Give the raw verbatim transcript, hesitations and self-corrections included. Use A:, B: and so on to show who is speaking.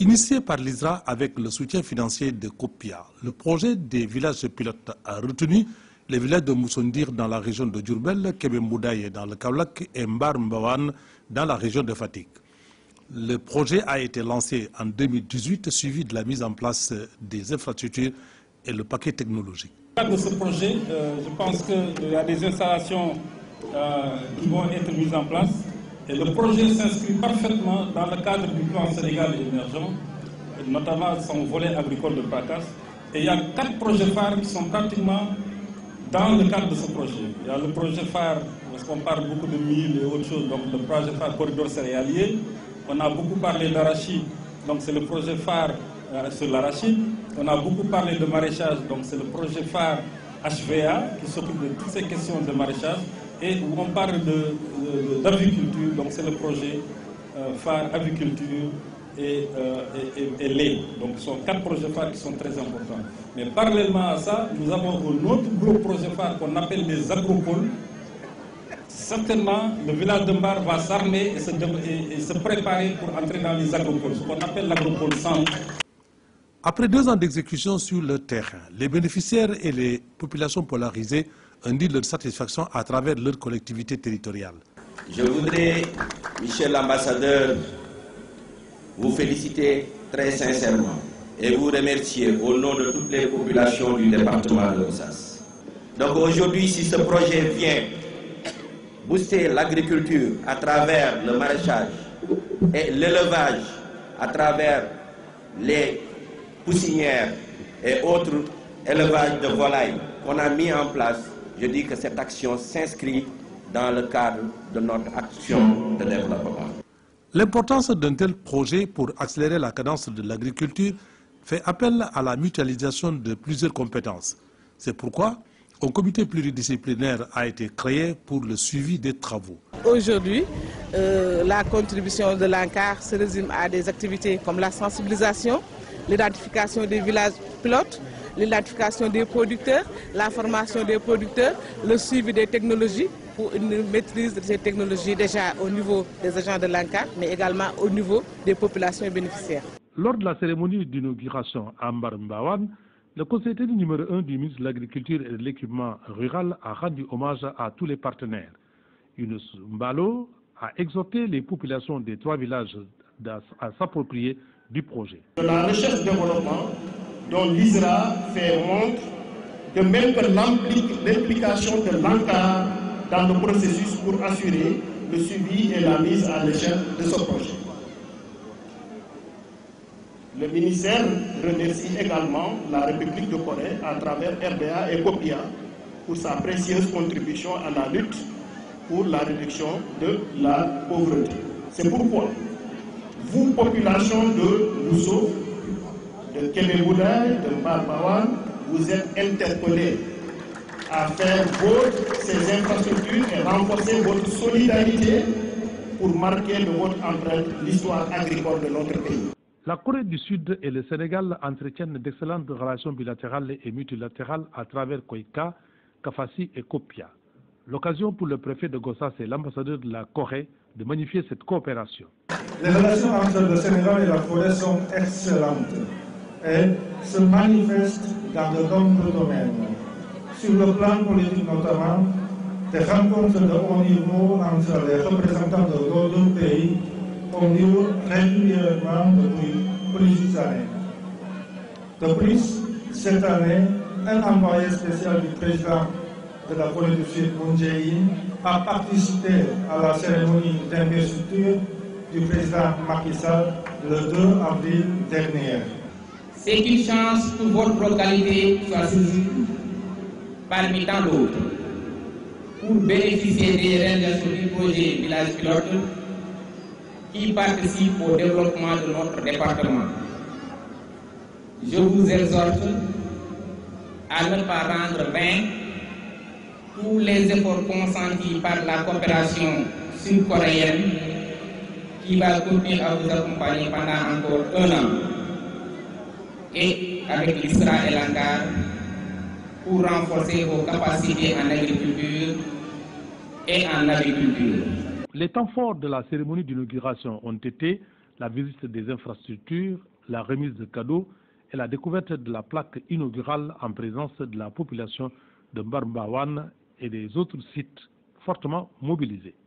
A: Initié par l'I S R A avec le soutien financier de COPIA, le projet des villages pilotes a retenu les villages de Moussoundir dans la région de Diourbel, Kébé-Mboudaye dans le Kaolack et Mbar Mbawane dans la région de Fatick. Le projet a été lancé en deux mille dix-huit, suivi de la mise en place des infrastructures et le paquet technologique.
B: Dans le cadre de ce projet, euh, je pense qu'il y a des installations euh, qui vont être mises en place. Et le projet s'inscrit parfaitement dans le cadre du plan Sénégal émergent, notamment son volet agricole de Pakas. Et il y a quatre projets phares qui sont pratiquement dans le cadre de ce projet. Il y a le projet phare, parce qu'on parle beaucoup de mille et autres choses, donc le projet phare corridor céréalier. On a beaucoup parlé d'arachide, donc c'est le projet phare euh, sur l'arachide. On a beaucoup parlé de maraîchage, donc c'est le projet phare H V A qui s'occupe de toutes ces questions de maraîchage. Et où on parle d'agriculture, donc c'est le projet euh, phare aviculture et, euh, et, et, et lait. Donc ce sont quatre projets phares qui sont très importants. Mais parallèlement à ça, nous avons un autre gros projet phare qu'on appelle les agropoles. Certainement, le village de Mbar va s'armer et se, et, et se préparer pour entrer dans les agropoles, ce qu'on appelle l'agropole centre.
A: Après deux ans d'exécution sur le terrain, les bénéficiaires et les populations polarisées ont dit leur satisfaction à travers leur collectivité territoriale.
C: Je voudrais, Michel l'ambassadeur, vous féliciter très sincèrement et vous remercier au nom de toutes les populations du département de Gossas. Donc aujourd'hui, si ce projet vient booster l'agriculture à travers le maraîchage et l'élevage à travers les poussinières et autres élevages de volailles qu'on a mis en place, je dis que cette action s'inscrit dans le cadre de notre action de développement.
A: L'importance d'un tel projet pour accélérer la cadence de l'agriculture fait appel à la mutualisation de plusieurs compétences. C'est pourquoi un comité pluridisciplinaire a été créé pour le suivi des travaux.
D: Aujourd'hui, euh, la contribution de l'ANCAR se résume à des activités comme la sensibilisation, l'identification des villages pilotes, l'identification des producteurs, la formation des producteurs, le suivi des technologies pour une maîtrise de ces technologies déjà au niveau des agents de l'ANCAR, mais également au niveau des populations bénéficiaires.
A: Lors de la cérémonie d'inauguration à Mbar Mbawane, le conseiller numéro un du ministre de l'Agriculture et de l'Équipement rural a rendu hommage à tous les partenaires. Younous Mbalo a exhorté les populations des trois villages à s'approprier du projet.
E: De la recherche et développement dont l'I S R A fait montre, de même que l'implication de l'ANCAR dans le processus pour assurer le suivi et la mise à l'échelle de ce projet. Le ministère remercie également la République de Corée à travers R D A et COPIA pour sa précieuse contribution à la lutte pour la réduction de la pauvreté. C'est pourquoi vous, population de Mousso, de Kébé-Mboudaye, de Mbar Mbawane, vous êtes interpellés à faire vôtre ces infrastructures et renforcer votre solidarité pour marquer de votre empreinte l'histoire agricole de notre pays.
A: La Corée du Sud et le Sénégal entretiennent d'excellentes relations bilatérales et multilatérales à travers COICA, CAFASI et COPIA. L'occasion pour le préfet de Gossas et l'ambassadeur de la Corée de magnifier cette coopération.
F: Les relations entre le Sénégal et la Corée sont excellentes et se manifestent dans de nombreux domaines. Sur le plan politique notamment, des rencontres de haut niveau entre les représentants de nos deux pays ont lieu régulièrement depuis plusieurs années. De plus, cette année, un envoyé spécial du président de la Corée du Sud, Moon Jae-in, a participé à la cérémonie d'investiture du président Macky Sall le deux avril dernier.
G: C'est une chance pour votre localité soit saisie parmi tant d'autres pour bénéficier des réalisations du projet Village Pilote qui participe au développement de notre département. Je vous exhorte à ne pas rendre vain tous les efforts consentis par la coopération sud-coréenne qui va continuer à vous accompagner pendant encore un an et avec l'I S R A et l'ANCAR pour renforcer vos capacités en agriculture et en agriculture.
A: Les temps forts de la cérémonie d'inauguration ont été la visite des infrastructures, la remise de cadeaux et la découverte de la plaque inaugurale en présence de la population de Mbar Mbawane et des autres sites fortement mobilisés.